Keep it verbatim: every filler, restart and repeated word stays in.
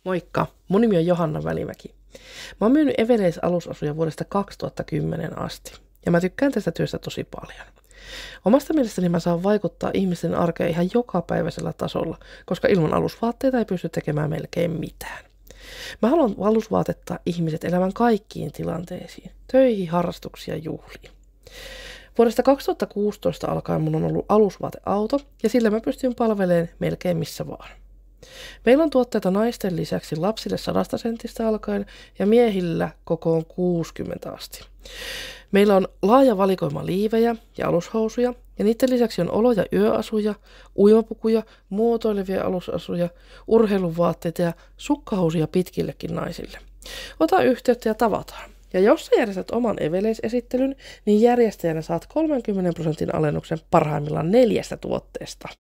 Moikka, mun nimi on Johanna Välimäki. Mä oon myynyt Evereis-alusasuja vuodesta kaksituhattakymmenen asti, ja mä tykkään tästä työstä tosi paljon. Omasta mielestäni mä saan vaikuttaa ihmisten arkeen ihan jokapäiväisellä tasolla, koska ilman alusvaatteita ei pysty tekemään melkein mitään. Mä haluan alusvaatettaa ihmiset elämään kaikkiin tilanteisiin, töihin, harrastuksiin ja juhliin. Vuodesta kaksituhattakuusitoista alkaen mun on ollut alusvaateauto, ja sillä mä pystyn palvelemaan melkein missä vaan. Meillä on tuotteita naisten lisäksi lapsille sadasta sentistä alkaen ja miehillä kokoon kuusikymmentä asti. Meillä on laaja valikoima liivejä ja alushousuja ja niiden lisäksi on olo- ja yöasuja, uimapukuja, muotoilevia alusasuja, urheiluvaatteita ja sukkahousuja pitkillekin naisille. Ota yhteyttä ja tavataan. Ja jos sä järjestät oman Evereis-esittelyn, niin järjestäjänä saat kolmenkymmenen prosentin alennuksen parhaimmillaan neljästä tuotteesta.